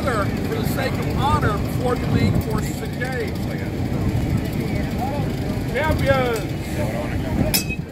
together for the sake of honor before the main forces engage. Champions!